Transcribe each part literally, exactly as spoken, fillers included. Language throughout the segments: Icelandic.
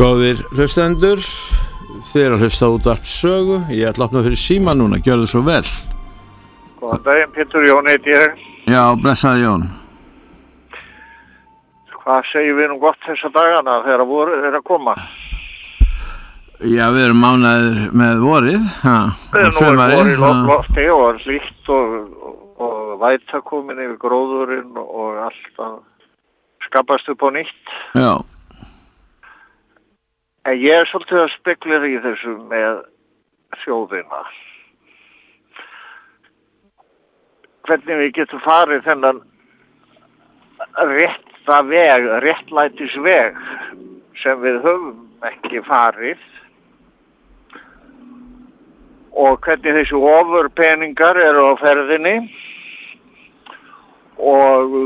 Góðir hlustendur, þið eru að hlusta útvarp sögu. Ég ætla að opna fyrir síma núna, gjörðu svo vel. Góðan daginn, Pétur, Jón heiti ég. Já, blessaði Jón. Hvað segjum við nú gott þessa dagana þegar voru er að koma? Já, við erum mánaðir með vorið. Ha, við erum nú vorið lofti og hlýtt og, og, og væta komin yfir gróðurinn og allt að skapast upp á nýtt. Já. En ég er svolítið að spekla í þessu með þjóðina. Hvernig við getum farið þennan rétta veg, réttlætis veg sem við höfum ekki farið og hvernig þessi ofurpeningar eru á ferðinni og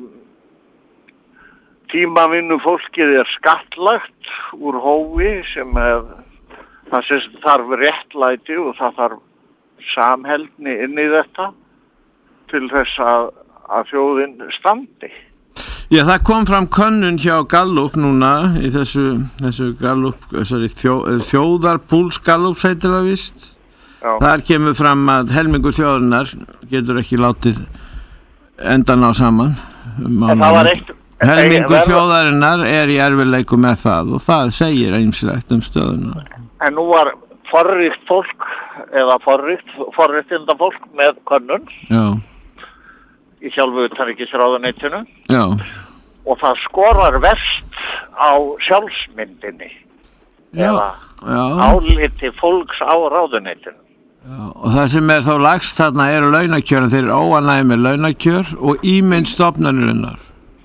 tímavinnu fólkið er skattlagt úr hófi sem er, það sem þarf réttlæti og það þarf samheldni inn í þetta til þess að, að þjóðin standi. Já, það kom fram könnun hjá Gallup núna í þessu, þessu Gallup, þessari þjó, þjóðarpúls Gallup heitir það víst. Já. Þar kemur fram að helmingur þjóðarinnar getur ekki látið endan á saman. Um en það var eitt Helmingur þjóðarinnar er í erfiðleikum með það og það segir ýmislegt um stöðuna. En nú var forríkt fólk eða forríkt, forríktinda fólk með könnun. Já. Í sjálfu utanríkisráðuneytinu. Já. Og það skorar verst á sjálfsmyndinni. Já. Eða Já. áliti fólks á ráðuneytinu. Já. Og það sem er þá lagst þarna eru launakjör, þeir eru óánægðir með launakjör og ímynd stofnunarinnar.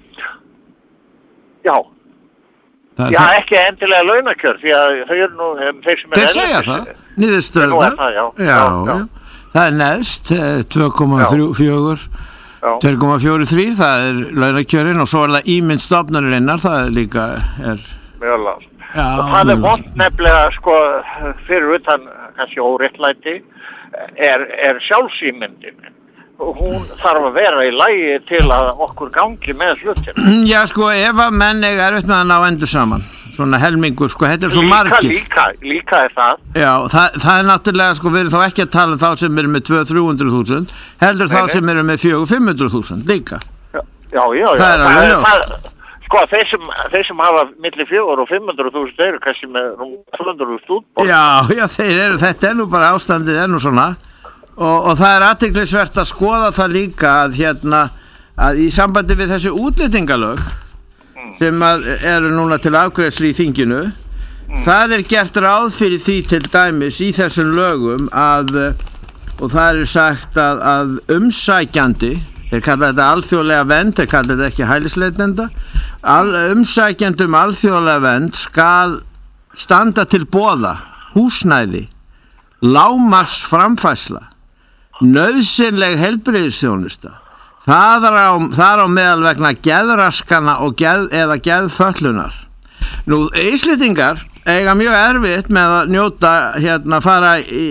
Já. Það Já, það... ekki endilega launakjör, því að þau eru nú þeir sem er Þeir segja það, niðurstöðnar. Það, já. Já, já, já. Það er neðst, tvö komma fjögur, tvö komma fjögur þrjú, það er launakjörin og svo er það ímynd stofnunarinnar, það er líka er... Mjög lágt. Og það er vont nefnilega, sko, fyrir utan kannski óréttlæti, er, er sjálfsímyndin. Hún þarf að vera í lagi til að okkur gangi með hlutin. Já, sko, ef að menn eiga erfitt með að ná endur saman, svona helmingur, sko, þetta er svo líka, margir. Líka, líka er það. Já, það, það er náttúrulega, sko, við erum þá ekki að tala um þá sem eru með tvö til þrjú hundruð þúsund, heldur nei, þá nei. sem eru með fjögur til fimm hundruð þúsund, líka. Já, já, já. Það er alveg ljóst. Sko, þeir sem, þeir sem hafa milli fjögur og fimm hundruð þúsund eru kannski með tvö hundruð þúsund útborg. Já, já, þeir eru, þetta er nú bara ástandið er nú svona. Og, og það er athyglisvert að skoða það líka að hérna að í sambandi við þessi útlendingalög mm. sem að eru núna til afgreiðslu í þinginu mm. það er gert ráð fyrir því til dæmis í þessum lögum að og það er sagt að, að umsækjandi, þeir kalla þetta alþjóðlega vernd, þeir kalla þetta ekki hælisleitenda, Al, umsækjandum alþjóðlega vernd skal standa til boða húsnæði, lágmarks framfærsla, nauðsynleg heilbrigðisþjónusta, það er á, það á meðal vegna geðraskana og geð, eða geðföllunar. Nú, Íslendingar eiga mjög erfitt með að njóta, hérna, fara í,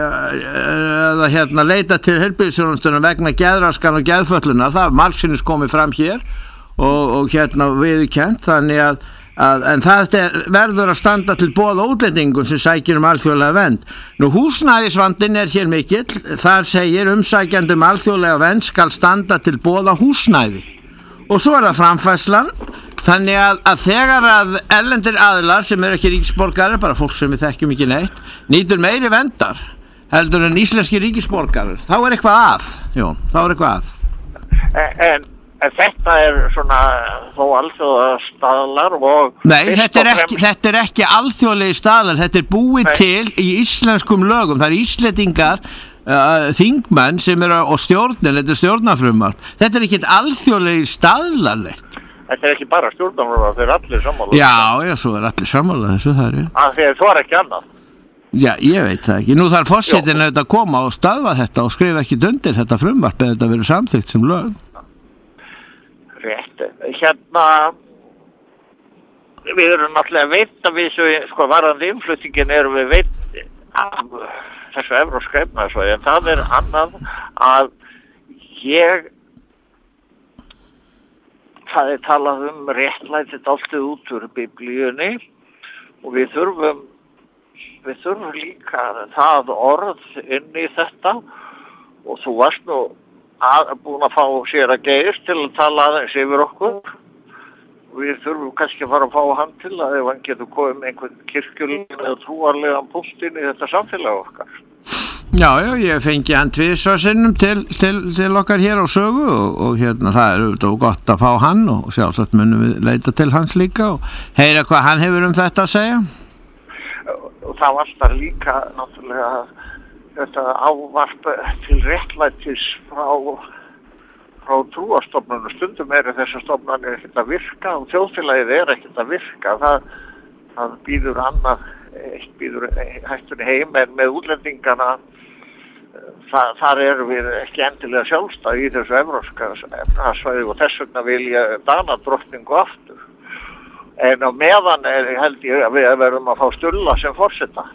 eða hérna, leita til heilbrigðisþjónustuna vegna geðraskana og geðföllunar, það er margsinnis komið fram hér og, og hérna viðurkennt, þannig að Að, en það verður að standa til boða útlendingum sem sækir um alþjóðlega vernd. Nú húsnæðisvandinn er hér mikill, þar segir umsækjandum alþjóðlega vernd skal standa til boða húsnæði og svo er það framfærslan, þannig að, að þegar að erlendir aðilar sem eru ekki ríkisborgarar, bara fólk sem við þekkjum ekki neitt, nýtur meiri verndar heldur en íslenski ríkisborgarar, þá er eitthvað að, Jón, þá er eitthvað að. En En þetta er svona þó alþjóðastaðlar og... Nei, þetta er ekki, þetta er ekki alþjóðlegi staðlar, þetta er búið Nei. til í íslenskum lögum. Það er íslendingar, uh, þingmenn sem eru og stjórnin, þetta er stjórnarfrumar. Þetta er ekki alþjóðlegi staðlar. Þetta er ekki bara stjórnarfrumar, þeir eru allir sammála. Já, já, svo er allir sammála þessu þar, já. Að því að þú er ekki annað. Já, ég veit það ekki. Nú þarf forsetinn auðvitað að koma og stöðva þetta og skrifa ekki undir þetta frumvarp eða þetta verður samþykkt sem lög. Rétt. Hérna við erum náttúrulega veit að við sko varðandi innflutningin erum við veit af þessu evrópska efnahagssvæði en það er annað að ég það er talað um réttlætið alltaf út úr biblíunni og við þurfum við þurfum líka það orð inn í þetta og þú varst nú að, búin að fá sér að Geir til að tala aðeins yfir okkur og við þurfum kannski að fara að fá hann til að ef hann getur komið með einhvern kirkjulegan eða trúarlegan punkt inn í þetta samfélag okkar. Já, já, ég fengi hann tvisvar sinnum til, til, til okkar hér á sögu og, og hérna það er auðvitað gott að fá hann og sjálfsagt munum við leita til hans líka og heyra hvað hann hefur um þetta að segja. Og það var alltaf líka náttúrulega þetta ávarp til réttlætis frá, frá trúarstofnunum. Stundum eru þessar stofnanir ekkert að virka og þjóðfélagið er ekkert að virka. Það, það býður annað, eitt býður hættunni heim en með útlendingana það, þar erum við ekki endilega sjálfstæð í þessu evrópska efnahagssvæði og þess vegna vil ég Danadrottningu aftur. En á meðan er, held ég að við verðum að fá Stulla sem forseta.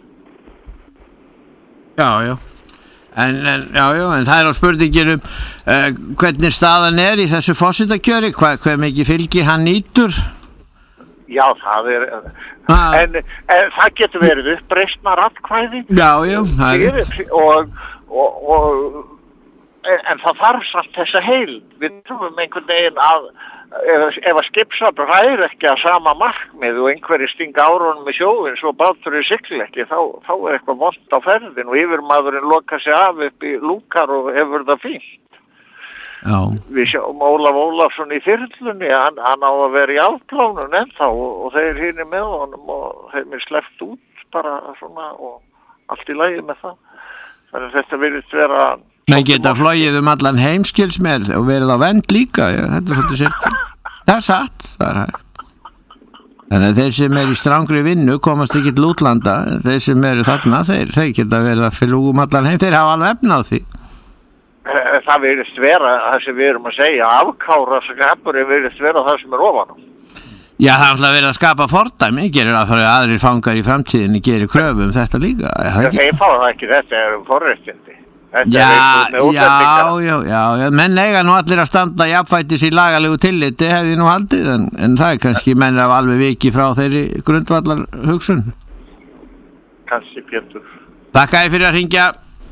Já, já. En, en, já, já, en það er á spurningin um uh, hvernig staðan er í þessu forsetakjöri, hva, hver mikið fylgi hann nýtur? Já, það er, ah. en, en það getur verið uppreisnar atkvæði. Já, já, það er rétt. Og, og, og, en, en það þarf samt þessa heil. Við trúum einhvern veginn að ef, ef að skipsafl ræðir ekki að sama markmið og einhverjir stinga árunum í sjóin svo báturinn sigli ekki, þá, þá er eitthvað vont á ferðin og yfirmaðurinn lokar sig af upp í lúkar og hefur það fínt. Já. Við sjáum Ólaf Ólafsson í þyrlunni, hann, hann á að vera í afplánun ennþá og, og þeir hinni með honum og þeim er sleppt út bara svona og allt í lagi með það. Þannig að þetta virðist vera... Menn geta flogið um allan heimskils með og verið á vend líka, já, þetta er svolítið sérst. Það er satt, það er hægt. Þannig að þeir sem er í strangri vinnu komast ekki til útlanda, þeir sem eru þarna, þeir, þeir geta verið að fylgja um allan heim, þeir hafa alveg efna á því. Það virðist vera, það sem við erum að segja, afkára sem hefur virðist vera það sem er ofan á. Já, það er alltaf verið að skapa fordæmi, gerir að fyrir aðrir fangar í framtíðinni gerir kröfu um þetta líka. Þeir fá það ekki, þetta er um forréttindi. Já, já, já, já, já, menn eiga nú allir að standa jafnfætis í lagalegu tilliti, hefði nú haldið, en, en það er kannski menn af alveg viki frá þeirri grundvallar hugsun. Kannski Pétur. Takk æði fyrir að hringja.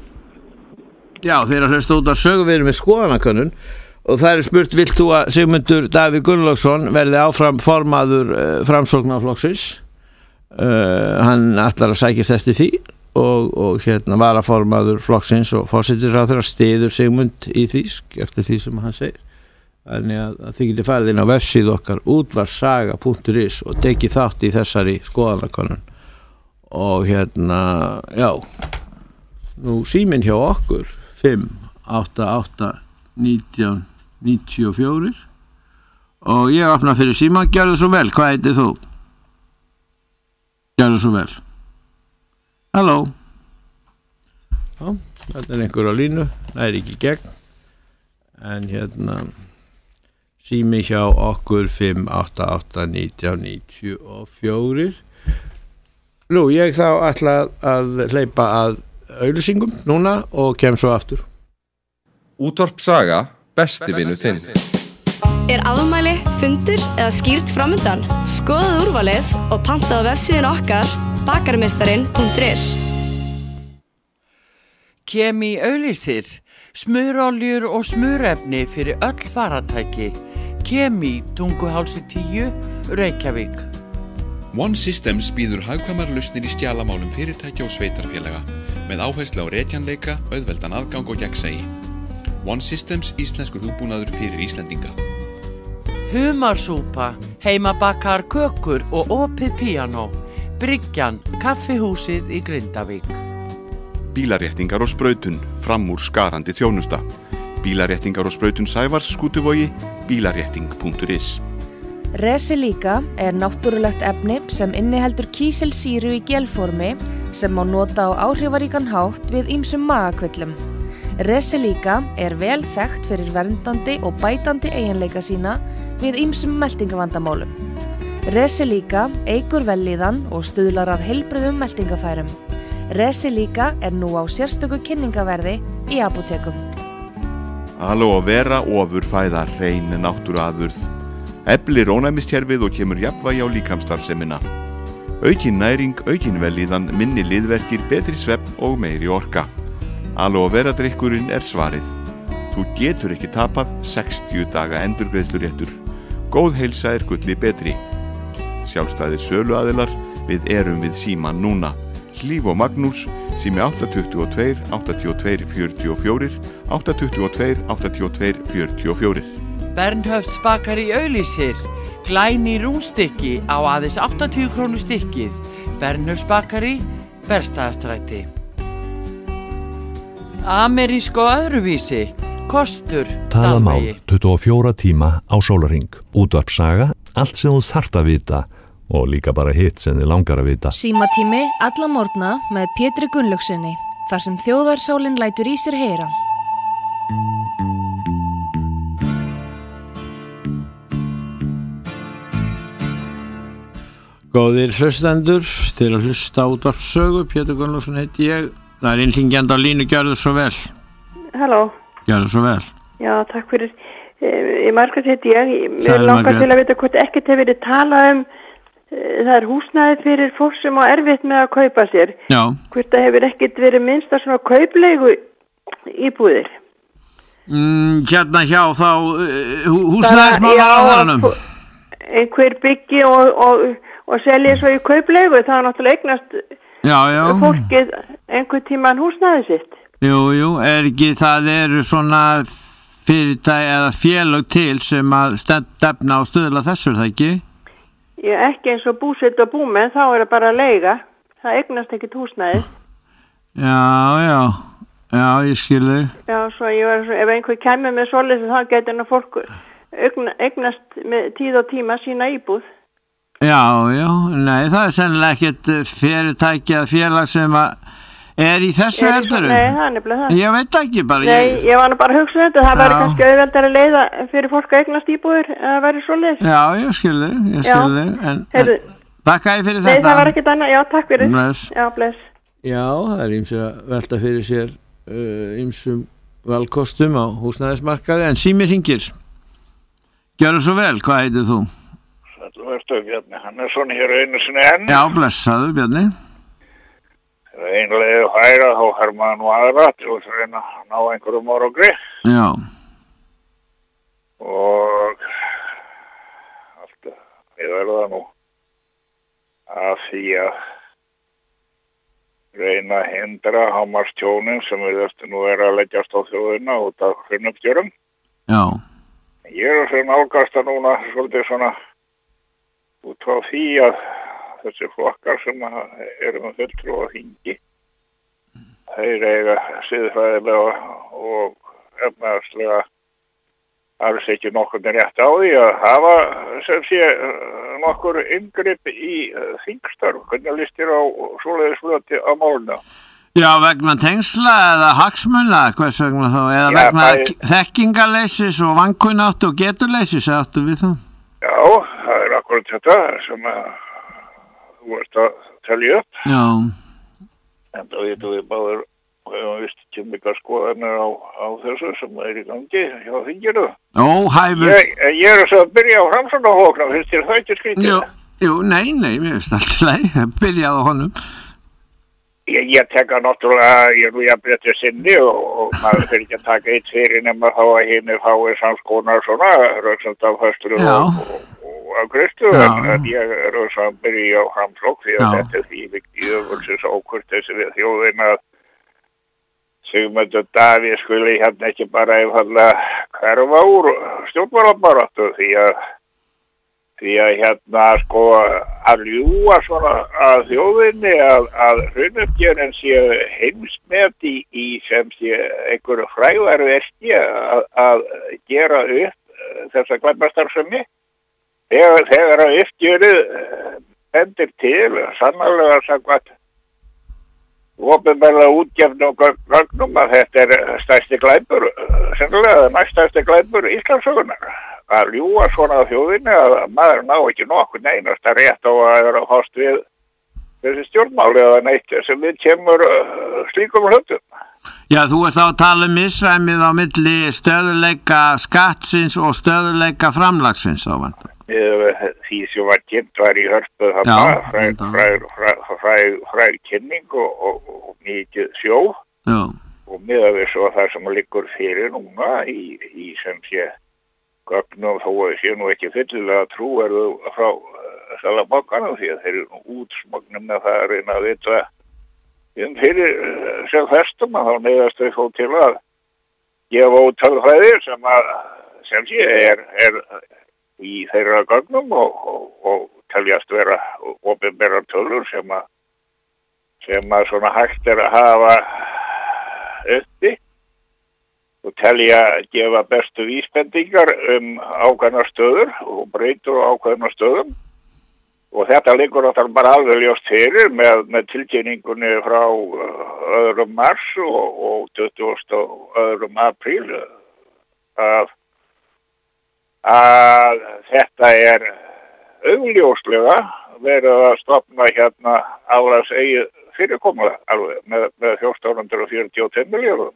Já, þeir að hlusta út á sögu, við erum með skoðanakönnun og það er spurt, vilt þú að Sigmundur Davíð Gunnlaugsson verði áfram formaður uh, framsóknarflokksins? Uh, hann ætlar að sækjast eftir því og, og hérna varaformaður flokksins og forsætisráðherra styður Sigmund í því, eftir því sem hann segir. Þannig að, að þið getið farið inn á vefsíðu okkar útvarsaga punktur is og tekið þátt í þessari skoðanakönnun. Og hérna, já, nú síminn hjá okkur fimm átta átta nítján níutíu og fjögur og ég opna fyrir síma. Gjörðu svo vel, hvað heitir þú? Gjörðu svo vel. Halló. Já, þetta er einhver á línu, það er ekki gegn en hérna sími hjá okkur fimm átta átta nítján níutíu og fjögur. Nú, ég þá ætla að hleypa að auglýsingum núna og kem svo aftur. Útvarp Saga, besti vinur þinn. Er afmæli, fundur eða skýrt framundan? Skoðaðu úrvalið og pantaðu á vefsíðunni okkar bakarmeistarin punktur is. Kemi auglýsir, smuroljur og smurefni fyrir öll faratæki. Kemi, Tunguhálsi tíu, Reykjavík. One Systems býður hagkvæmar lausnir í skjalamálum fyrirtækja og sveitarfélaga með áherslu á rekjanleika, auðveldan aðgang og gegnsæi. One Systems, íslenskur hugbúnaður fyrir Íslendinga. Humarsúpa, heimabakar kökur og opið píanó. Bryggjan, kaffihúsið í Grindavík. Bílaréttingar og sprautun, fram úr skarandi þjónusta. Bílaréttingar og sprautun Sævars, Skútuvogi, bílarétting punktur is. Resilíka er náttúrulegt efni sem inniheldur kísilsýru í gelformi sem má nota á áhrifaríkan hátt við ýmsum magakvillum. Resilíka er vel þekkt fyrir verndandi og bætandi eiginleika sína við ýmsum meltingavandamálum. Resilíka eykur vellíðan og stuðlar að heilbrigðum meltingafærum. Resilíka er nú á sérstöku kynningaverði í apótekum. Aloe vera ofur fæða hrein náttúruafurð. Eflir ónæmiskerfið og kemur jafnvægi á líkamsstarfsemina. Aukin næring, aukin velíðan, minni liðverkir, betri svefn og meiri orka. Aloe vera drykkurinn er svarið. Þú getur ekki tapað sextíu daga endurgreiðsluréttur. Góð heilsa er gulli betri. Sjálfstæðir söluaðilar, við erum við síman núna. Hlíf og Magnús, sími átta tvö tvö, átta tvö fjögur fjögur, átta tvö tvö, átta tvö fjögur fjögur. Bernhöfts bakari auglýsir. Glæný rúnstykki á aðeins áttatíu krónur stykkið. Bernhöfts bakari, Bergstaðastræti. Amerísk og öðruvísi. Kostur, Talamál, Dalvegi. tuttugu og fjóra tíma á sólarhring. Útvarpssaga, allt sem þú þarft að vita og líka bara hitt sem þið langar að vita. Símatími alla morgna með Pétri Gunnlaugsinni, þar sem þjóðarsálin lætur í sér heyra. Góðir hlustendur, til að hlusta á útvarpssögu, Pétur Gunnlaugsson heiti ég. Það er innhringjandi á línu, gjörðu svo vel. Halló. Gjörðu svo vel. Já, takk fyrir. Ég Margrét heiti ég. Mér Sæl, langar Margrét. til að vita hvort ekkert hefur verið talað um eh, það er húsnæði fyrir fólk sem á erfitt með að kaupa sér. Já. Hvort það hefur ekkert verið minnst að svona kauplegu íbúðir. Mm, hérna hjá þá uh, húsnæðismála á þaranum. Einhver byggi og, og, og selja svo í kauplegu, það er náttúrulega eignast Já, já. fólkið einhver tíman húsnæði sitt. Jú, jú, er ekki, það eru svona fyrirtæki eða félög til sem að stefna og stuðla þessu, er það ekki? Ég ekki eins og búsett og búmenn, þá er það bara að leiga. Það eignast ekkert húsnæði. Já, já, já, ég skil þig. Já, svo ég var, ef einhver kemur með svoleiðis þá getur nú fólk eigna- eignast með tíð og tíma sína íbúð. Já, já, nei, það er sennilega ekkert fyrirtæki eða félag sem að er í þessu Er í svo- heldur. Nei, það er nefnilega það. Ég veit ekki bara. Nei, ég... ég var nú bara að hugsa þetta, það Já. væri kannski auðveldari leiða fyrir fólk að eignast íbúður að það væri svoleiðis. Já, ég skil þig, ég Já. skil þig. En, Heyrðu, en takk að ég fyrir Nei, þetta. það var ekkert annað, já, takk fyrir. Bless. Já, bless. Já, það er ýmsu að velta fyrir sér ýmsum uh, valkostum á húsnæðismarkaði, en sími hringir. Gjörðu svo vel, hvað heitir þú? Þetta verður Bjarni, hann er svona hér einu sinni enn. Já, blessaðu, Bjarni. Einlega hæra, þá har maður nú aðra til að reyna að ná einhverjum árangri. Já. Og allt við verða nú að því að reyna að hindra hámarstjónin sem við eftir nú er að leggjast á þjóðina út af hrunnupstjörum. Já. Ég er að nálgast að núna svolítið svona út frá því að þessi flokkar sem eru með fulltrúa á þingi, þeir eiga siðfræðilega og efnahagslega alls ekki nokkurn rétt á því að hafa sem sé nokkur inngrip í þingstörf. Hvernig líst þér á svoleiðis flöti á máluna? Já, vegna tengsla eða hagsmuna, hvers vegna þá, eða Já, vegna það er- þekkingarleysis og vankunnáttu og geturleysis, áttu við það? Já, það er akkurat þetta sem að þú ert að telja upp. Já. En það veitum við báður og hefum vist ekki mikla skoðanir á, á þessu sem er í gangi hjá þinginu. Óhæfur. Ég, ég er þess að byrja á Framsóknarflokknum, finnst þér það ekki skrítið? Jú, jú, nei, nei, mér finnst alltaf leið, byrjaði á honum. Ég, ég teka náttúrulega, ég er nú jafnréttur sinni og, og maður fyrir ekki að taka eitt fyrir nema þá að hinn fái samskonar svona rauksandafhöstur Já. og, og, og að kristu, Já. en, en ég er þess að byrja á Framsókn því að Já. þetta er því vikti öfulsins ákvörtesi við þjóðin að Sigmundur Davíð skuli hérna ekki bara einfallega hverfa úr stjórnmálabaráttu því að því að hérna sko að ljúga svona að þjóðinni að, að hrunuppgjörin sé heimsmet í, í sem sé einhverju frægðarverki að, að gera upp þessa glæpastarfsemi þegar, þegar að uppgjörið bendir til sannarlega samkvæmt opinberlega útgefnu og gögnum að þetta er stærsti glæpur, sennilega næststærsti glæpur Íslandssögunar. Að ljúga svona á þjóðinni að maður ná ekki nokkur neinasta rétt á að vera að fást við þessi stjórnmáli eða neitt sem við kemur uh, slíkum hlutum. Já, þú ert þá að tala um misræmið á milli stöðuleika skattsins og stöðuleika framlagsins á vandan. því sem var kynnt var í Hörpu þarna, fræg, fræg, fræg, fræg, fræg kynning og, og, og mikið sjó. Já. Og miðað við svo það sem liggur fyrir núna í, í sem sé gögnum þó að sé nú ekki fyllilega trúverðu frá uh, Seðlabankanum því að þeir eru nú útsmognum með það að reyna að vita um fyrir uh, sem festum að þá neyðast þau þó til að gefa út tölfræði sem að sem sé er, er í þeirra gögnum og, og, og teljast vera opinberar tölur sem að sem að svona hægt er að hafa uppi og telja að gefa bestu vísbendingar um ákveðna stöður og breytur á ákveðna stöðum og þetta liggur náttúrulega bara alveg ljóst fyrir með, með tilkynningunni frá öðrum mars og, og tuttugasta og öðrum apríl að, að þetta er augljóslega verið að stofna hérna álags eigið fyrirkomulega alveg með, með fjórtán hundruð fjörutíu og tveir milljörðum.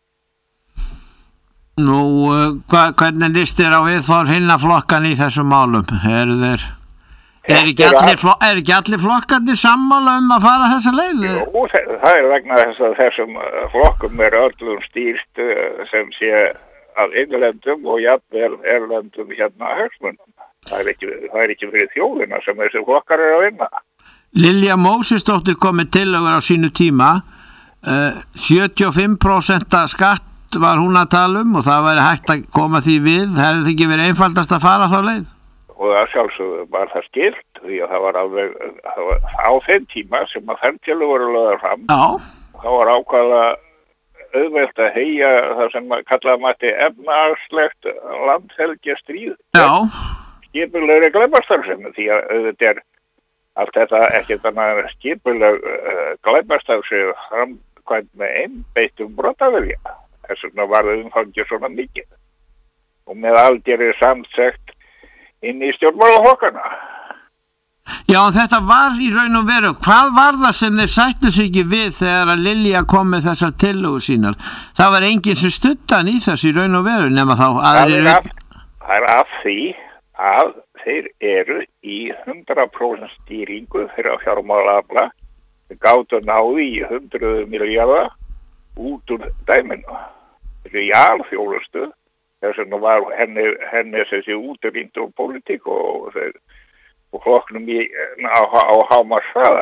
Nú, hva, hvernig lýst þér á viðþorf hinna flokkan í þessum málum? Er þeir, er ekki allir, flok, er ekki allir flokkarnir sammála um að fara þessa leið? Jú, það er vegna þess að þessum flokkum er öllum stýrt sem sé af innlendum og jafnvel erlendum hérna hagsmunum. Það er ekki, það er ekki fyrir þjóðina sem þessi flokkar er að vinna. Lilja Mósesdóttir kom með tillögur á sínu tíma, uh, sjötíu og fimm prósent skatt var hún að tala um og það væri hægt að koma því við, hefði það ekki verið einfaldast að fara þá leið? Og það sjálfsögðu var það skilt því að það var alveg, það var á þeim tíma sem að þeim tillögur voru lögðar fram. Já. Það var ákvæða auðvelt að heyja það sem kallaði mætti efnahagslegt landhelgjastríð. Já. Skipulegri glæpastarfsemi því að auðvitað er allt þetta ekki þannig að skipuleg uh, glæpastarfsemi framkvæmt með einbeittum brotavilja. Þess vegna var það umfangið svona mikið og með algjörði samsett inn í stjórnmálaflokkana. Já, en þetta var í raun og veru, hvað var það sem þeir sættu sig ekki við þegar að Lilja kom með þessar tillögur sínar? Það var enginn sem studdan í þessu í raun og veru nema þá aðrir... Það er af, það er af því að þeir eru í hundrað prósent stýringu fyrir að fjármálaafla, þeir gátu náði í hundruð milljarða út úr dæminu. Þeir eru í alþjónustu, þess vegna var henni, henni þessi útrýnd og pólitík og þeir og flokknum í, á, á hámarkshraða.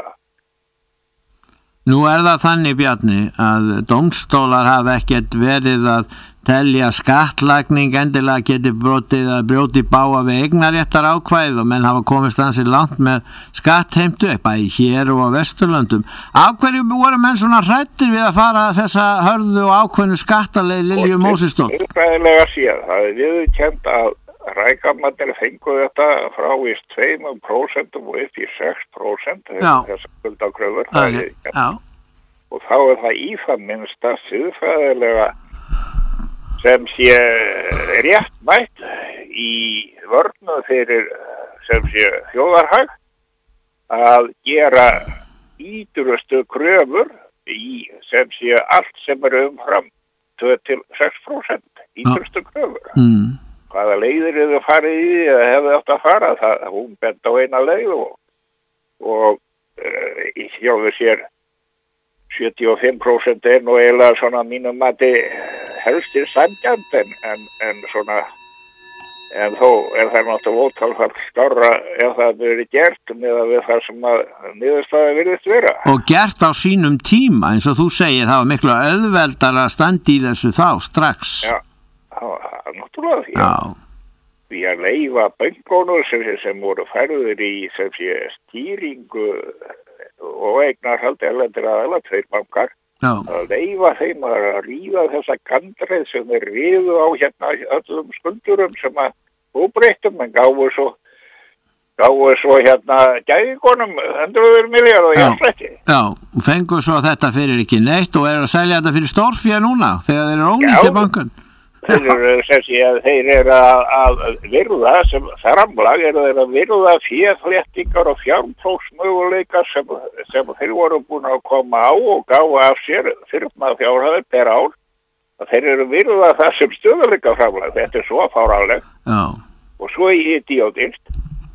Nú er það þannig, Bjarni, að dómstólar hafa ekkert verið að telja skattlagning endilega geti brotið að brjóti báa við eignaréttar ákvæð og menn hafa komist ansið langt með skattheimtu bæði hér og á Vesturlöndum. Af hverju voru menn svona hrættir við að fara þessa hörðu og ákveðnu skattaleið Lilju Mósesdóttur? Tilfræðilega séð, það er viðurkennt að rækamarnir fengu þetta frá í tvö prósent og upp í sex prósent þessar skuldakröfur. Og þá er það í það minnsta siðfræðilega sem sé réttmætt í vörnu fyrir sem sé þjóðarhag að gera ýtrustu kröfur í sem sé allt sem er umfram tvö til sex prósent ýtrustu kröfur. Mm. Hvaða leiðir eru farið í eða hefði átt að fara, það hún bent á eina leið og, og uh, í sjálfu sér sjötíu og fimm prósent er nú eiginlega svona mínum mati helstir sanngjarnt en, en, en svona en þó er það náttúrulega ótalfall skárra ef það verið gert með að við það sem að niðurstaða virðist vera. Og gert á sínum tíma eins og þú segir það var miklu auðveldar að standa í þessu þá strax. Já, það var náttúrulega því að því að leifa böngunum sem, sem voru færður í sem sé stýringu og eignarhald erlendir aðeila, tveir bankar, Já. Að leifa þeim að ríða þessa gandreið sem þeir ríðu á hérna öllum skuldurum sem að óbreyttum, en gáfu svo, gáfu svo hérna gæðingunum hundruður milljarða og jafnfrætti. Já, og fengu svo þetta fyrir ekki neitt og er að selja þetta fyrir stórfé núna þegar þeir eru ónýtti bankan. Þeir eru, sem sé að þeir eru að, að virða sem framlag eru þeir að virða féfléttingar og fjárprófsmöguleikar sem, sem þeir voru búin að koma á og gáfa af sér fyrirmað fjárhæðir per ár. Þeir eru virða það sem stöðuleika framlag. Þetta er svo fáránlegt. Já. Og svo í idiotískt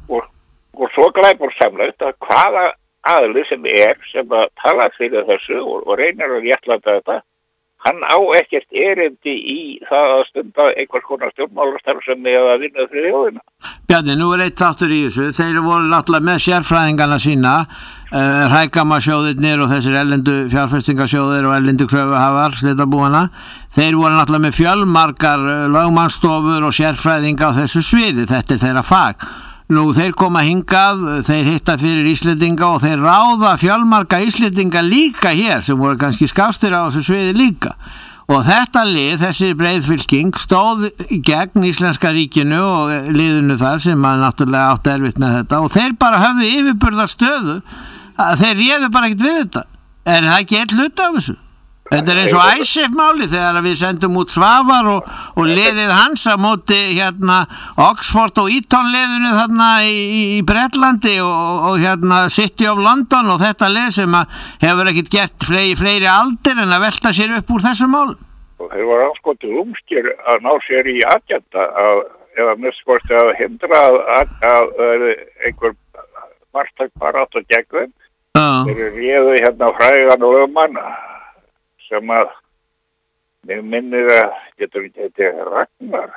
og, og svo glæpursamlegt að hvaða aðli sem er sem að tala fyrir þessu og, og reynir að réttlæta þetta, hann á ekkert erindi í það að stunda einhvers konar stjórnmálastarfsemi eða að vinna fyrir þjóðina. Bjarni, nú er eitt þáttur í þessu. Þeir voru náttúrulega með sérfræðingana sína, uh, hrægammasjóðirnir og þessir erlendu fjárfestingasjóðir og erlendu kröfuhafar, slitabúana. Þeir voru náttúrulega með fjölmargar lögmannsstofur og sérfræðinga á þessu sviði. Þetta er þeirra fag. Nú, þeir koma hingað, þeir hitta fyrir Íslendinga og þeir ráða fjölmarga Íslendinga líka hér sem voru kannski skástir á þessu sviði líka. Og þetta lið, þessi breiðfylking, stóð gegn Íslenska ríkinu og liðinu þar sem að náttúrulega átt erfitt með þetta og þeir bara höfðu yfirburðar stöðu að þeir réðu bara ekkert við þetta. Er það ekki eitt hlut af þessu? Þetta er eins og ISAF-máli þegar við sendum út Svavar og, og liðið hans á móti hérna Oxford og Eton liðinu þarna í, í Bretlandi og, og hérna City of London og þetta lið sem að hefur ekkert gert fleiri, fleiri aldir en að velta sér upp úr þessum málum. Og þeir var anskotið umskjör að ná sér í agenda að, eða miskorti að hindra að, að, að einhver margtak bara átt að gegn þeim. Uh. Þeir réðu hérna frægan og lögmann sem að mig minnir að getur þetta Ragnar.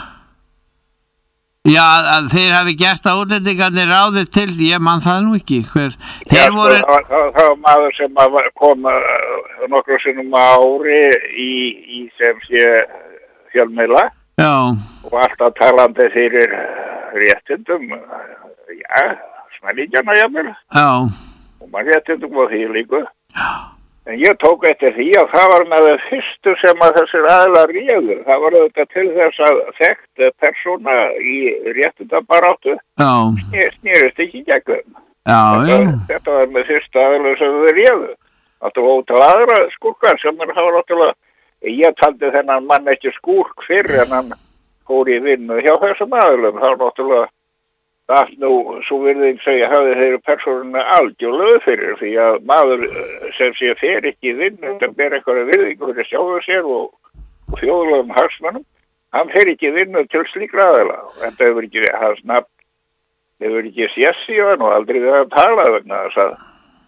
Já, að þeir hafi gert að útlendingarnir ráðið til, ég man það nú ekki hver. Þeir Já, voru... það, það, það var maður sem að kom nokkru sinnum á ári í, í sem sé fjölmiðla. Já. Og alltaf talandi fyrir réttindum, já, smælíkjana jafnvel. Já. Og maður réttindum og því líka. Já. En ég tók eftir því að það var með það fyrstu sem að þessir aðlar réðu. Það var auðvitað til þess að þekkt persóna í réttindabaráttu snýrist ekki gegnum. Já, þetta, já. Þetta var með fyrstu aðlar sem þau réðu. Þetta var ótal aðra skúrkar sem er hafa náttúrulega, ég taldi þennan mann ekki skúrk fyrir en hann fór í vinnu hjá þessum aðlum. Það var náttúrulega það nú, svo virðing segja, hafði þeirra persónuna algjörlega fyrir því að maður sem sé fer ekki í vinnu, það ber eitthvað virðingu fyrir sjálfu sér og, og þjóðlegum hagsmannum, hann fer ekki í vinnu til slíkra aðila. Þetta hefur ekki, hans nafn, hefur ekki sést í hann og aldrei verið að tala vegna þess að,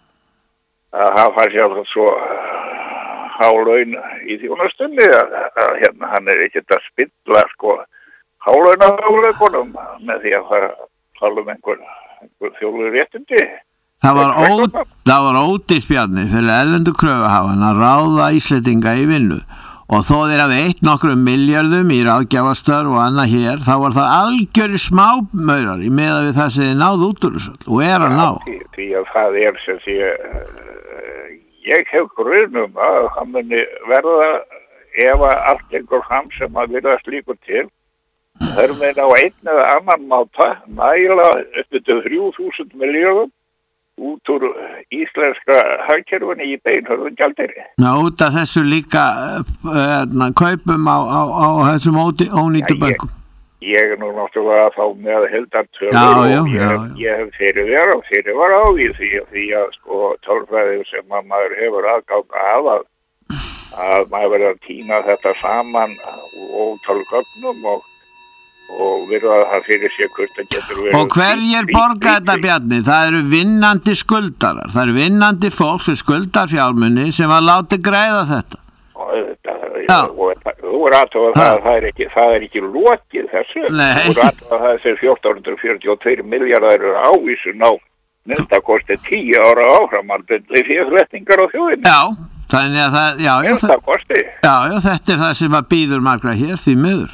að hann fær sjálf svo hálaun í þjónastunni að, að hérna hann er ekki að spilla sko hálaun á hálaunum með því að fara tala um einhver, einhver þjóðlegur réttindi. Það var, ó, það var ódýrt Bjarni fyrir erlendu kröfuhafana að ráða Íslendinga í vinnu og þó þeir hafi eitt nokkrum miljardum í ráðgjafastörf og annað hér, þá var það algjöri smámaurar í meða við það sem þið náðu út úr þessu og er að ná. Því, því að það er sem því ég hef grunum að það muni verða ef að allt einhver fram sem að virðast líkur til. Það er meina á einn eða annan máta næla upp til þrjú þúsund miljónum út úr íslenska hagkerfunni í beinhörðum gjaldeyri. Ná, út af þessu líka uh, kaupum á, á, á þessum ónýtu bönkum. Ég, ég er nú náttúrulega þá með heldartölur já, og já, ég, já, já. ég hef fyrir vera og fyrir var á því því, því að sko tölfræðið sem að maður hefur aðgang af að, að maður verður að tína þetta saman og tölgögnum og og verða það fyrir sér hvort það getur verið. Og hverjir borga þetta Bjarni? Það eru vinnandi skuldarar. Það eru vinnandi fólk sem skuldar fjármuni sem að láta græða þetta. Og þetta, og þú er aðtöða það að það er ekki, það er ekki lokið þessu. Nei. Þú er aðtöða það að þessi fjórtán hundruð fjörutíu og tveir milljarðar eru ávísun á nefnda kosti tíu ára áframaldið fjöfletningar á þjóðinu. Já, þannig að það, já, já, nefnda kosti. Já, já, þetta er það sem að býður margra hér því miður.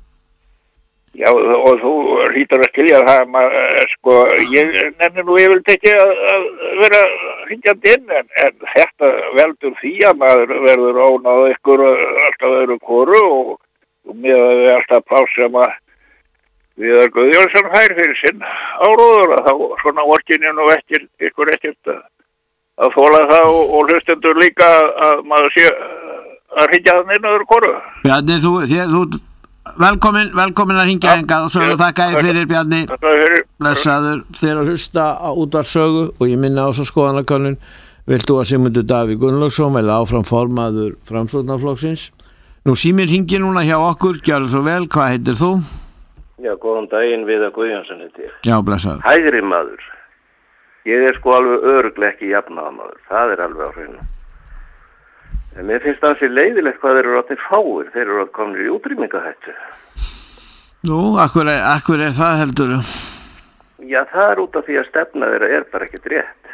Já, og þú hlýtur að skilja það maður, sko, ég nefnir nú yfirleitt ekki að, að vera hringjandi inn, en, en þetta veldur því að maður verður ónáð ykkur alltaf öðru koru og, og með alltaf pláss sem að Viðar Guðjónsson fær fyrir sinn áróður að þá svona vorkinni nú ekkert, ykkur ekkert að, að þóla það og, og hlustendur líka að maður sé að hringja þann inn öðru koru. Bjarni, þú, þér, þú Velkomin, velkomin að hringja hingað og svo þakka ég fyrir Bjarni. Blessaður þér að hlusta á útvarpssögu og ég minna á svo skoðanakönnun. Vilt þú að Sigmundur Davíð Gunnlaugsson verði áfram formaður Framsóknarflokksins? Nú símir hringir núna hjá okkur, gjörðu svo vel, hvað heitir þú? Já, góðan daginn, Viðar Guðjónsson heiti ég. Já, blessaður. Hægri maður. Ég er sko alveg örugglega ekki jafnaðarmaður. Það er alveg á hreinu. En mér finnst það sér leiðilegt hvað þeir eru orðnir fáir. Þeir eru orðnir komnir í útrýmingahættu. Nú, akkur er, akkur er það heldur? Já, það er út af því að stefna þeirra er bara ekkert rétt.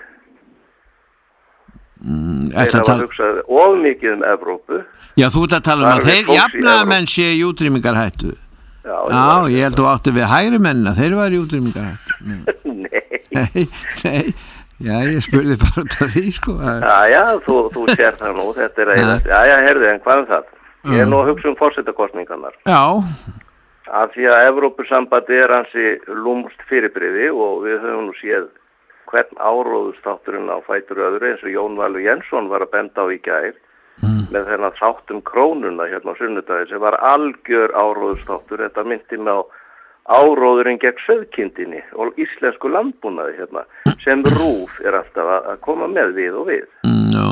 Mm, þeir hafa tal... hugsað of mikið um Evrópu. Já, þú ert að tala um að þeir jafnaðarmenn sé í útrýmingarhættu. Já, Já ég held þú átti við hægri mennina, þeir var í útrýmingarhættu. Nei. Nei, nei. Já, ég spurði bara út af því, sko. Já, já, þú, þú sér það nú, þetta er að einast. Já, já, heyrðu, en hvað um það? Ég er nú að hugsa um forsetakostningarnar. Já. Af því að Evrópusambandi er hansi lúmst fyrirbrigði og við höfum nú séð hvern áróðustátturinn á fætur öðru eins og Jón Valur Jensson var að benda á í gær mm. með þennan þáttum krónuna hérna á sunnudagi sem var algjör áróðustáttur. Þetta myndi mig á áróðurinn gegn sauðkindinni og íslensku landbúnaði hérna sem RÚV er alltaf að koma með við og við. Mm, no.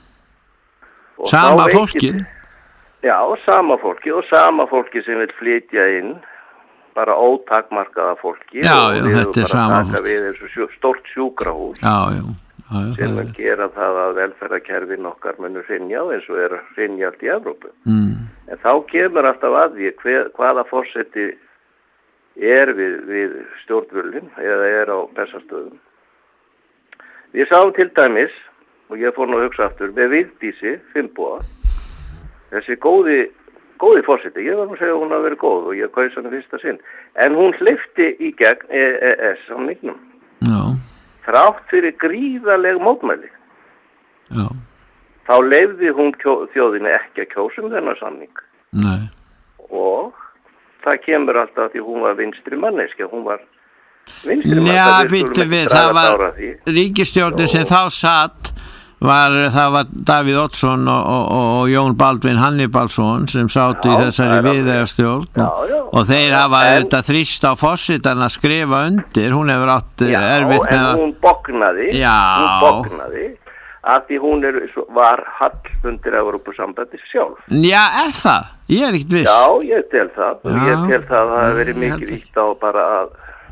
og sama fólki? Já, sama fólki og sama fólki sem vil flytja inn bara ótakmarkaða fólki já, og já, við þetta er bara sama taka við þessu sjú, stórt sjúkrahús já, já, já, já, sem vil gera það að velferðarkerfin okkar munur hrynja eins og er hrynjalt í Evrópu. Mm. En þá kemur alltaf að því hver, hvaða forseti er við, við stjórnvölin eða er á Bessastöðum. Við sáum til dæmis, og ég fór nú að hugsa aftur, með Vigdísi Finnboga, þessi góði, góði forseti, ég var nú að segja að hún hafi verið góð og ég kaus hana fyrsta sinn, en hún hleypti í gegn E E S-samningnum. Já. Þrátt fyrir gríðaleg mótmæli. Já. Þá leyfði hún kjó, þjóðinni ekki að kjósa um þennan samning. Nei. Og það kemur alltaf því hún var vinstri manneskja, hún var vinstri manneskja. Já, býttu við, það var ríkisstjórnin sem þá satt, var, það var Davíð Oddsson og, og, og Jón Baldvin Hannibalsson sem sátt í þessari viðeigastjórn og þeir hafa auðvitað þrýst á forsetan að skrifa undir, hún hefur átt já, erfitt með að... Já, en hún bognaði, já. hún bognaði. Að því hún er, var hall undir Evrópusambandi sjálf. Já, er það? Ég er ekkert viss. Já, ég tel það. Já, ég tel það að það hefur verið ég mikið ítt á bara að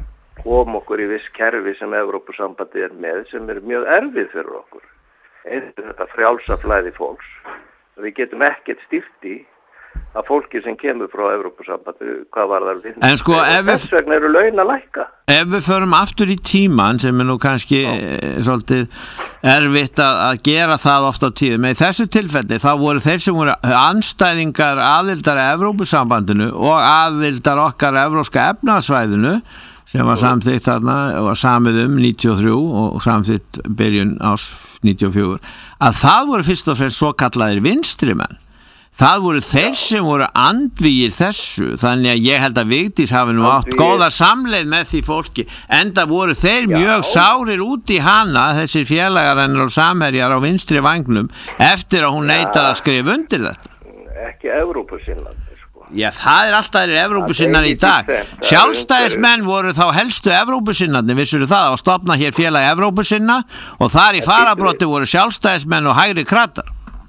koma okkur í viss kerfi sem Evrópusambandi er með sem er mjög erfið fyrir okkur. Eins og þetta frjálsa flæði fólks. Við getum ekkert stýrt í að fólki sem kemur frá Evrópusambandi, hvað var það við? En sko, ef við... Þess vegna eru laun að lækka. Ef við förum aftur í tíman, sem er nú kannski e, svolítið erfitt að, að gera það oft á tíðum, með þessu tilfelli þá voru þeir sem voru andstæðingar aðildar að Evrópusambandinu og aðildar okkar evrópska efnahagssvæðinu sem var samþykkt þarna og var samið um níutíu og þrjú og samþykkt byrjun ás níutíu og fjögur, að það voru fyrst og fremst svo kallaðir vinstrimenn. Það voru þeir sem voru andvígir þessu, þannig að ég held að Vigdís hafi nú átt góða samleið með því fólki, enda voru þeir Já. mjög sárir út í hana, þessir félagar hennar og samherjar á vinstri vagnum, eftir að hún neitaði að skrifa undir þetta. Ekki Evrópusinnandi, sko. Já, það er alltaf þeir Evrópusinnar í dag. Sjálfstæðismenn voru þá helstu Evrópusinnarnir, vissur það, að stofna hér félag Evrópusinna og þar í farabrotti voru sjálfstæðismenn og hægri kratar.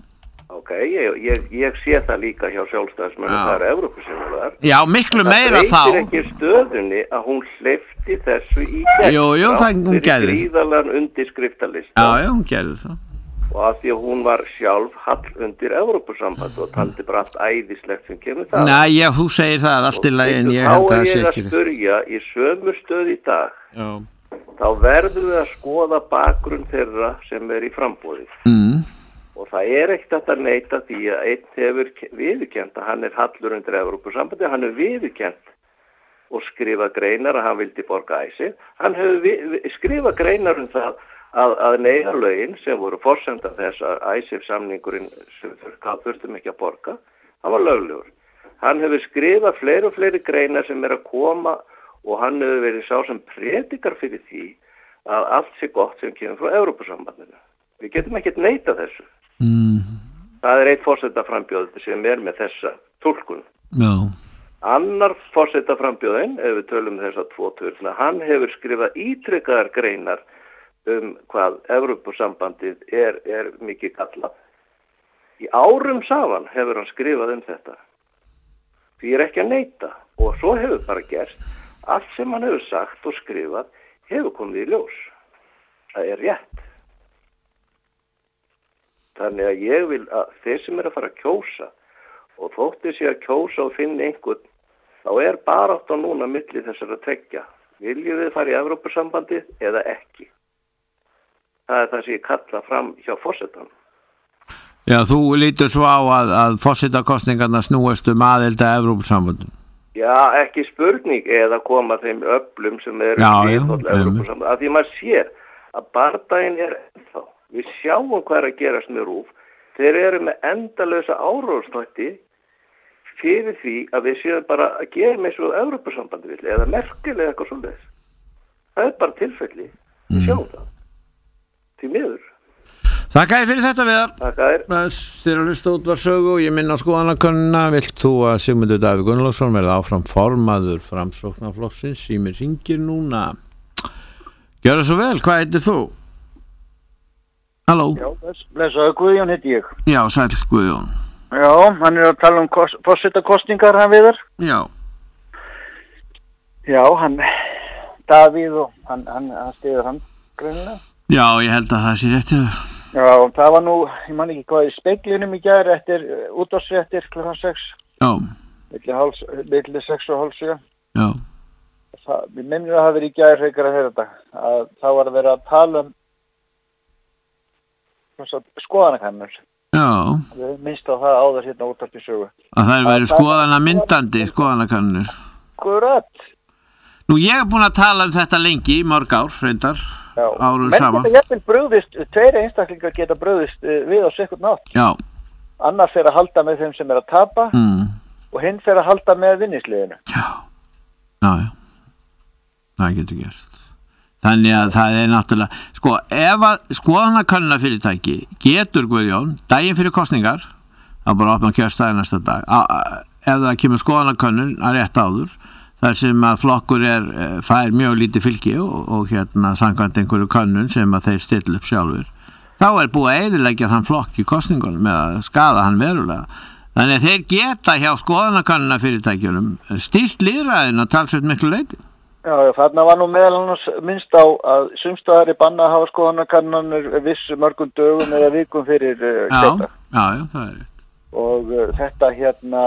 Ok, ég, ég, ég sé það líka hjá sjálfstæðismenn og það er Evrópusinnar. Já, miklu meira þá. Það breytir ekki stöðunni að hún hleypti þessu í gegn. Jú, jú, það hún gerði það. Gríðalan undirskriftalista. Já, já, hún gerði það. Og að því að hún var sjálf hall undir Evrópusamband og taldi bara allt æðislegt sem kemur það. Næ, já, þú segir það allt í lagi en ég held að það sé ekki. Þá er ég að spyrja í sömu stöð í dag. Já. Þá verðum við að skoða bakgrunn þeirra sem er í frambúði. Mm. Og það er ekkert að neita því að einn hefur viðurkennt að hann er hallur undir Evrópusambandi, hann hefur viðurkennt og skrifað greinar að hann vildi borga æsir. Hann hefur skrifað greinar um það að, að neyðarlögin sem voru forsenda þess að æsir samningurinn sem þurftum ekki að borga, hann var löglegur. Hann hefur skrifað fleiri og fleiri greinar sem er að koma og hann hefur verið sá sem predikar fyrir því að allt sé gott sem kemur frá Evrópusambandinu. Við getum ekkert neita þessu. Mm. Það er eitt forsetaframbjóð sem er með þessa túlkun. Já. Annar forsetaframbjóðin, ef við tölum þessa tvo törna, hann hefur skrifað ítrekkaðar greinar um hvað Evrópusambandið er, er mikið kallað. Í árum saman hefur hann skrifað um þetta. Því er ekki að neita. Og svo hefur bara gerst, allt sem hann hefur sagt og skrifað hefur komið í ljós. Það er rétt. Þannig að ég vil að þeir sem er að fara að kjósa og þótti sé að kjósa og finna einhvern, þá er barátt á núna milli þessar að tveggja. Viljum við fara í Evrópusambandið eða ekki? Það er það sem ég kalla fram hjá forsetanum. Já, þú lítur svo á að, að forsetakostningarna snúast um aðild að Evrópusambandið. Já, ekki spurning eða koma þeim öflum sem er viðhóll Evrópusambandið. Af því maður sér að bardaginn er ennþá. Við sjáum hvað er að gerast með RÚV. Þeir eru með endalösa áróðsþætti fyrir því að við séum bara að gera með svo Evrópusambandið vill eða merkilega eitthvað svoleiðis. Það er bara tilfelli. Við sjáum það. Því miður. Þakka þér fyrir þetta, Viðar. Þakka þér. Þér að hlusta útvarpssögu og ég minna á skoðanakönnuna. Vilt þú að Sigmundur Davíð Gunnlaugsson verði áfram formaður Framsóknarflokksins? Símir hringir núna. Gjörðu svo vel, hvað heitir þú? Halló? Já, blessaður, Guðjón heiti ég. Já, sæll Guðjón. Já, hann er að tala um forsetakostningar, hann Viðar. Já. Já, hann, Davíð og hann, hann, hann stiður hann greinilega. Já, ég held að það sé rétt hjá þér. Já, það var nú, ég man ekki hvað í speglinum í gær eftir útvarpsfréttir klukkan sex. Já. Milli hálf, milli sex og hálf sjö. Já. Það, við minnum að það verið í gær hreikar að þeirra þetta, að það var að vera að tala um skoðanakannur. Já. Við minnst á það áður hérna útvarpssögu. Að það er verið skoðana myndandi skoðanakannur. Akkurat. Nú, ég er búin að tala um þetta lengi í mörg ár, reyndar. Já, árum menn saman. geta jafnvel brugðist, tveir einstaklingar geta brugðist við á sikkert nátt. Já. Annar fer að halda með þeim sem er að tapa mm. og hinn fer að halda með vinningsliðinu. Já, já, já. Það getur gerst. Þannig að það er náttúrulega, sko, ef að skoðanakönnunarfyrirtæki getur Guðjón, daginn fyrir kosningar, það bara opna kjörstaði næsta dag, a, a, ef það kemur skoðanakönnun að rétt áður, þar sem að flokkur er, fær mjög lítið fylgi og, og hérna samkvæmt einhverju könnun sem að þeir stilla upp sjálfur. Þá er búið að eyðileggja þann flokk í kosningunum með að skaða hann verulega. Þannig að þeir geta hjá skoðanakönnuna fyrirtækjunum stýrt lýðræðina talsveit miklu leyti. Já, þarna var nú meðal annars minnst á að sumstaðar er bannað að hafa skoðanakannanir viss mörgum dögum eða vikum fyrir uh, já, já, já, það er rétt. Og uh, þetta hérna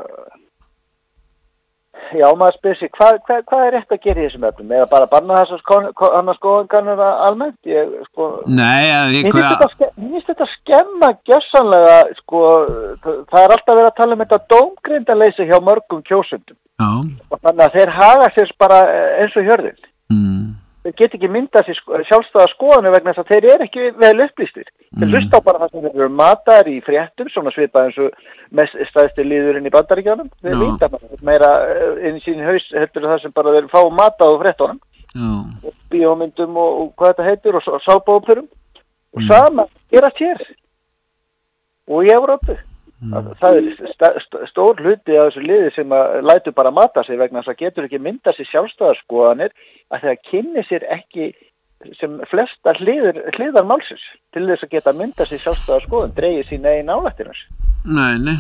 já, maður spyrir sig, hvað, hvað, hvað er rétt að gera í þessum efnum? Eða bara banna þessar annars skoðankanur almennt? Ég, sko, Nei, ég... Mér finnst þetta skemma gjössanlega, sko, það er alltaf verið að tala um þetta dómgrindaleysi hjá mörgum kjósundum. Já. Og þannig að þeir haga sér bara eins og hjörðin. Mm. Þeir get ekki myndað sér sjálfstæða skoðanu vegna þess að þeir eru ekki vel upplýstir. Þeir hlusta á bara það sem þeir eru matar í fréttum, svona svipað eins og mest stæðsti líðurinn í Bandaríkjunum. Þeir líta bara meira inn í sín haus heldur það sem bara þeir fá matað á fréttunum. Já. Bíómyndum og, og hvað þetta heitir og sábóperum. Og mm. sama gerast hér. Og í Evrópu. Mm. Það er st st stór hluti af þessu liði sem að lætur bara mata sig vegna þess að getur ekki mynda sér sjálfstæðarskoðanir að það kynni sér ekki sem flesta hliðar, hliðar málsins til þess að geta mynda sér sjálfstæðarskoðan dreigir sín eigin álættinans. Nei, nei.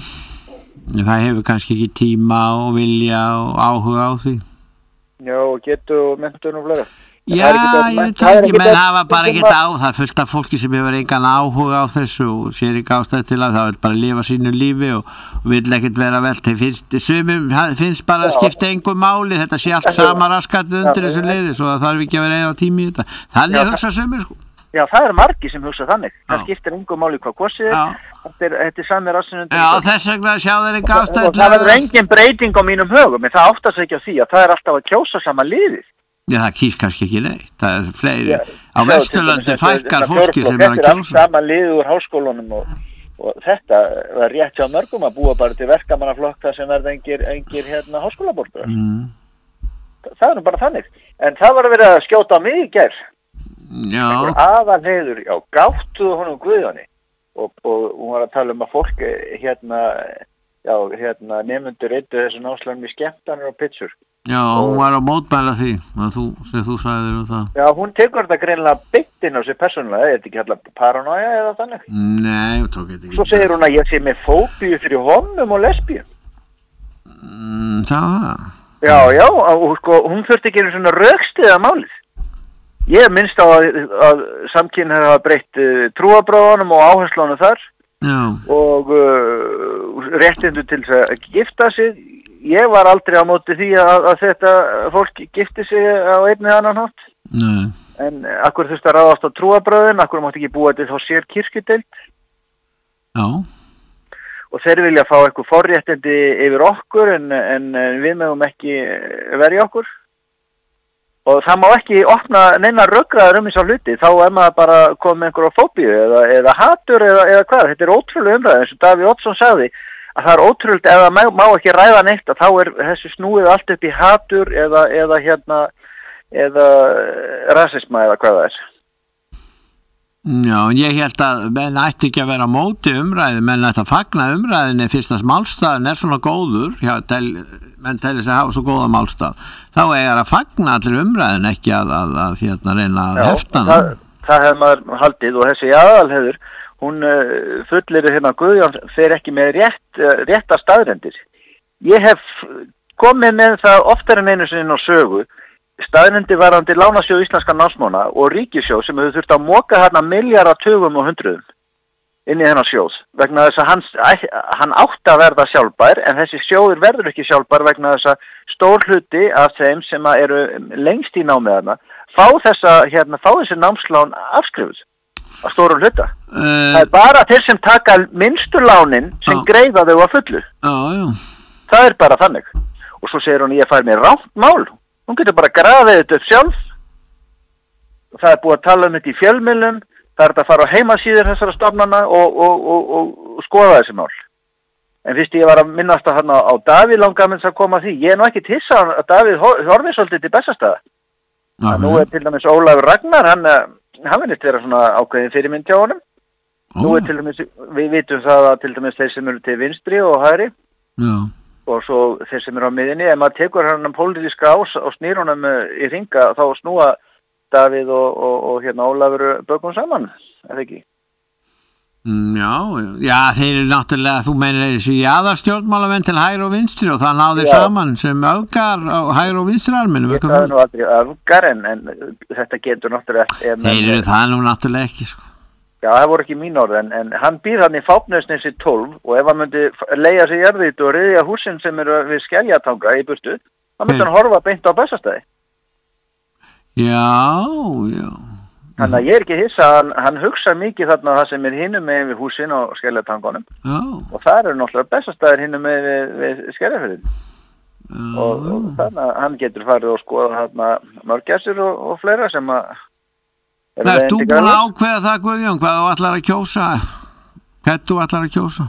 Það hefur kannski ekki tíma og vilja og áhuga á því. Já, og getur og mentur og fleira. Já, ég veit ekki, menn hafa bara ekkert á, það er fullt af fólki sem hefur engan áhuga á þessu og sér ekki ástæð til að það vil bara lifa sínu lífi og, og vil ekkert vera vel til finnst, sumum finnst bara að skipta engu máli, þetta sé allt sama raskatið undir þessu liði, svo það þarf ekki að vera eina tími í þetta, þannig já, hugsa sumir sko. Já, það er margi sem hugsa þannig, já. Það skiptir engu máli hvað kosið er, þetta er, þetta er sami rassin undir. Já, þess vegna sjá þeir ekki ástæð til að... Það er engin breyting á mínum högum, en það áttast ekki á því að það er alltaf að kjósa sama liðið. Já, það kýs kannski ekki neitt, það er fleiri, já, á Vesturlandi fækkar fólki sem er að kjósa. Þetta er allt saman liðið úr háskólunum og, og þetta var rétt hjá mörgum að búa bara til verkamannaflokka sem verða engir, engir hérna háskólaborgarar. Mm. Það er nú bara þannig, en það var að vera að skjóta á mig í gær. Já. Aðalheiður, já, gáttu honum Guðjóni og, og hún var að tala um að fólk hérna, já, hérna nefnundur eittu þessu námslánum í skemmtanir og pitsur. Já, og hún var að mótmæla því að þú, sem þú sagðir um það. Já, hún tekur þetta greinilega byggt inn á sig persónulega, er þetta ekki alltaf paranoia eða þannig? Nei, hún tók þetta ekki. Svo segir hún að ég sé með fóbíu fyrir homum og lesbíum. Mm, það? Já, já, og sko, hún þurfti ekki einu svona rökstiða málið. Ég minnst á að, að samkynhneigðir hafa breytt uh, trúarbröðunum og áherslunum þar já. og uh, réttindu til að gifta sig. Ég var aldrei á móti því að, að þetta fólk gifti sig á einni annan hátt. Nei. En akkur þurfti að ráðast á trúarbröðun, akkur mátti ekki búa til þá sér kirkjudeild. Já. Og þeir vilja fá eitthvað forréttindi yfir okkur en, en við mögum ekki verja okkur. Og það má ekki opna neina rökkraðar um þess að hluti, þá er maður bara komið með einhverja fóbíu eða, eða hatur eða, eða hvað. Þetta er ótrúlega umræð, eins og Davíð Oddsson sagði, að það er ótrúlega, ef það má, má ekki ræða neitt, að þá er þessu snúið allt upp í hatur eða, eða hérna, eða rasisma eða hvað það er. Já, en ég held að menn ætti ekki að vera á móti umræði, menn ætti að fagna umræðinni fyrst að málstaðin er svona góður, já, tel, menn telli sig að hafa svo góða málstað, þá er að fagna allir umræðin ekki að, að, að hérna reyna að hefta hana. Það, það hefur maður haldið og þessi aðalheiður, hún uh, fullir hérna Guðjón fer ekki með rétt, uh, rétta staðrendir. Ég hef komið með það oftar en einu sinni á sögu, staðrendi varandi Lánasjóð íslenska námsmanna og ríkissjóð sem hefur þurft að moka hérna milljarða tugum og hundruðum inn í þennan sjóð vegna þess að hans, hann átti að verða sjálfbær en þessi sjóður verður ekki sjálfbær vegna þess að stór hluti af þeim sem eru lengst í námið þarna fá þessa, hérna, fá þessi námslán afskrifuð að stórum hluta. Uh, það er bara þeir sem taka minnstu lánin sem uh, greiða þau að fullu. Uh, uh. Það er bara þannig. Og svo segir hún ég fær mér rangt mál. Hún getur bara grafið þetta upp sjálf. Það er búið að tala um þetta í fjölmiðlum. Það er að fara á heimasíður þessara stofnana og, og, og, og, og skoða þessi mál. En fyrst ég var að minnast að hérna á Davíð langamins að koma að því. Ég er nú ekki tissa að Davíð horfið svolítið til Bessastaða. Ah, nú er til dæmis Ólafur Ragnar, hann, hann verðist vera svona ákveðin fyrirmynd hjá honum. Oh. Nú er til dæmis, við vitum það að til dæmis þeir sem eru til vinstri og hægri. Já. Og svo þeir sem eru á miðinni, ef maður tekur hann um pólitíska ás og snýr honum í ringa, þá snúa Davíð og, og, og hérna Ólafur bökum saman, eða ekki? Mm, já, já, þeir eru náttúrulega, þú meinir þessi jaðarstjórnmálamenn til hægri og vinstri og það náður saman sem öfgar á hægri og vinstri arminum. Ég það er nú aldrei öfgar en, en þetta getur náttúrulega... Þeir eru það nú náttúrulega ekki, sko. Já, það voru ekki mín orð, en, en hann býr hann í Fáfnisnesi tólf og ef hann myndi leigja sig jarðið og ryðja húsin sem eru við Skeljatanga í burtu, þá myndi hann horfa beint á Bessastæði. Já, já. Þannig að ég er ekki hissa, hann, hann hugsa mikið þarna það sem er hinum með við húsin og Skeljatangunum. Já. Og það eru náttúrulega Bessastæðir hinum með við, við Skeljafjörðin. Og, og þannig að hann getur farið og skoða þarna mörgæsir og, og fleira sem að Er þú búin að ákveða það, Guðjón, hvað þú ætlar að kjósa? Hvað þú ætlar að kjósa?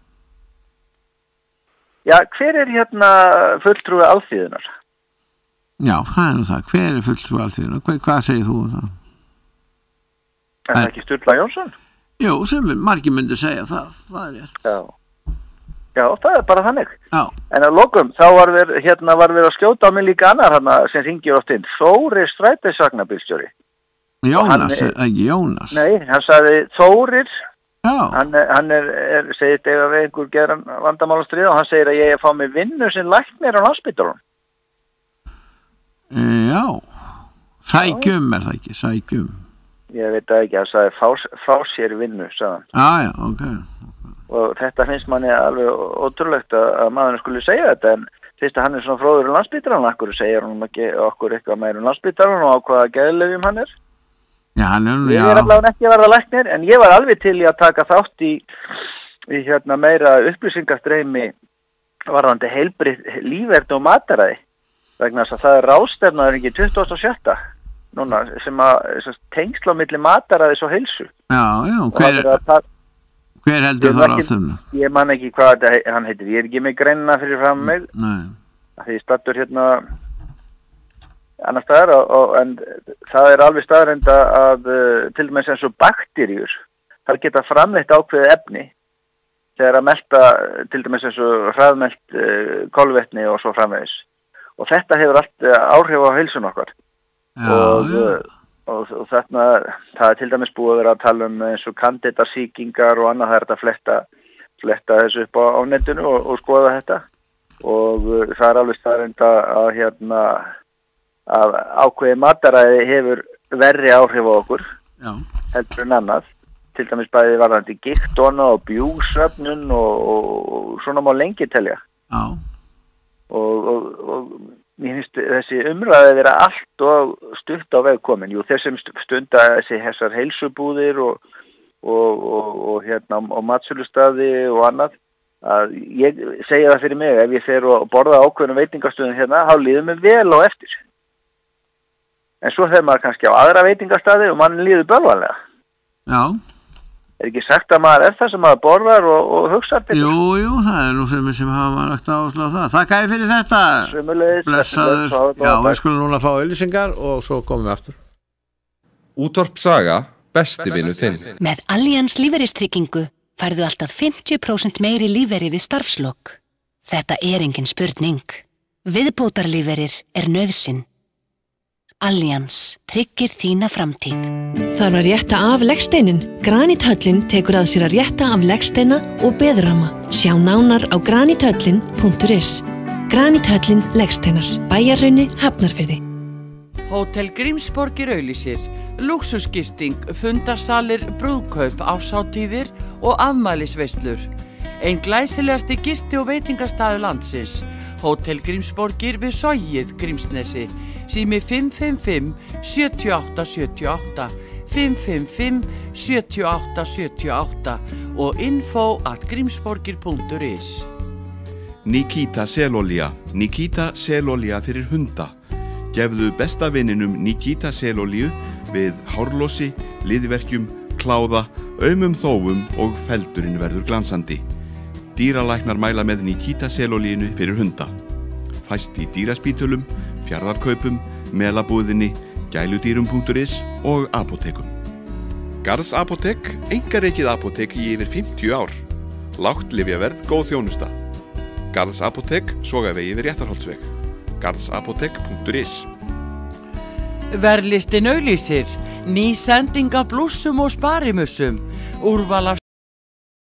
Já, hver er hérna fulltrúi alþýðunar? Já, það er nú það. Hver er fulltrúi alþýðunar? Hvað, hvað segir þú um það? Er það ekki Sturla Jónsson? Jú, sem margir myndi segja það. Það er rétt. Já. Já, það er bara þannig. Já. En að lokum, þá var við, hérna, var við að skjóta á mig líka annar hérna sem ringir oft inn. Þóri strætisvagnabílstjóri. Jónas, ekki Jónas. Nei, hann sagði Þórir, hann, hann er, er segir þegar við einhver geran vandamálastrið og hann segir að ég er að fá mig vinnu sem læknir á Landspítalanum. Já, sækjum er það ekki, sækjum. Ég veit það ekki, hann sagði fá, fá sér vinnu, sagði hann. Já, já, ok. Og þetta finnst manni alveg ótrúlegt að, að maðurinn skulle segja þetta, en fyrst að hann er svona fróður um Landspítalanum, akkur segir hann ekki okkur eitthvað meir um Landspítalanum og á hvaða geðlyfjum hann er. Já, hann er, ég er alveg ekki að verða læknir en ég var alveg til í að taka þátt í, í hérna meira upplýsingarstreymi varðandi heilbrigt lífverð og mataræði vegna þess að það er ráðstefnaður ekki tuttugasta og sjötta núna sem að tengsla á milli mataræðis og heilsu. Já, já, hver, það, hver heldur það ráðstefna? Ég man ekki hvað þetta hann heitir, ég er ekki með greinina fyrir fram mig. Nei. Því ég stattur hérna annars staðar og, og, en það er alveg staðreynd að uh, til dæmis eins og bakteríur þar geta framleitt ákveðið efni þegar að melta til dæmis eins og hraðmelt uh, kolvetni og svo framvegis og þetta hefur allt uh, áhrif á heilsun okkar já, og, já. Uh, og, og þarna það er til dæmis búið að vera að tala um eins og kandidatsýkingar og annað það er að fletta, fletta þessu upp á, á netinu og, og skoða þetta og uh, það er alveg staðreynd að, að hérna að ákveði mataræði hefur verri áhrif á okkur Já. heldur en annað, til dæmis bæði varðandi gigtona og bjúgsöfnun og, og, og svona má lengi telja. Já. Og, og, og mér finnst þessi umræði að vera allt og stutt á veg komin. Jú, þeir sem stunda þessi hessar heilsubúðir og, og, og, og hérna og matsölustaði og annað, að ég segja það fyrir mig, ef ég fer og borða ákveðnum veitingastöðum hérna, þá líður mér vel á eftir. En svo þegar maður kannski á aðra veitingastaði og mann líður bölvanlega. Já. Er ekki sagt að maður er það sem maður borðar og, og hugsar til? Jú, jú, það er nú sem sem hafa maður lagt áherslu á það. Þakka ég fyrir þetta. Sömuleiðis. Blessaður. Já, við skulum núna fá auglýsingar og svo komum við aftur. Útvarp Saga, besti vinur þinn. Með Allians lífeyristryggingu færðu alltaf fimmtíu prósent meiri lífeyri við starfslok. Þetta er engin spurning. Viðbótarlífeyrir er nauðsyn. Allians tryggir þína framtíð. Þarf að rétta af leggsteinin? Granithöllin tekur að sér að rétta af leggsteina og beðrama. Sjá nánar á granithöllin punktur is. Granithöllin leggsteinar. Bæjarhrauni, Hafnarfirði. Hótel Grímsborgir auglýsir. Lúxusgisting, fundarsalir, brúðkaup, árshátíðir og afmælisveislur. Ein glæsilegasti gisti- og veitingastaður landsins. Hótel Grímsborgir við Sogið, Grímsnesi. Sími fimm fimm fimm sjö átta sjö átta, fimm fimm fimm sjö átta sjö átta og info at grímsborgir punktur is. Nikita selolía. Nikita selolía fyrir hunda. Gefðu besta vininum Nikita selolíu við hárlosi, liðverkjum, kláða, aumum þófum og feldurinn verður glansandi. Dýralæknar mæla með Nikita selolíinu fyrir hunda. Fæst í dýraspítölum, fjarðarkaupum, melabúðinni, gæludýrum punktur is og apótekum. Garðs apótek, einkarekið apótek í yfir fimmtíu ár. Lágt lyfjaverð, góð þjónusta. Garðs apótek, Sogavegi við Réttarholtsveg. garðsapótek punktur is. Verðlistin auglýsir. Ný sending af blússum og sparimussum. Úrval af